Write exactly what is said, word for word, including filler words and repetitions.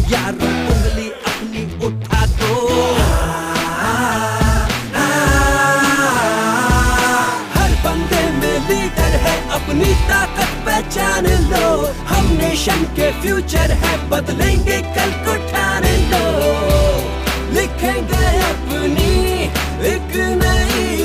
यारों उंगली अपनी उठा दो। हर बंदे में लीडर है, अपनी ताकत पहचान लो। हम नेशन के फ्यूचर है, बदलेंगे कल को ठान लो। लिखेंगे अपनी एक नई